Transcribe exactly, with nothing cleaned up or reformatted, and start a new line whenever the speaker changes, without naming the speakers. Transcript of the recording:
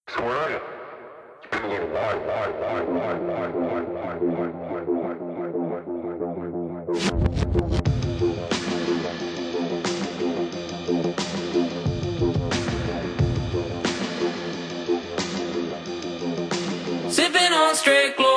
So where are you? It's been a little while, while, while, while, while, while, while, while, while, while, while, while, while.
Sipping on straight glory.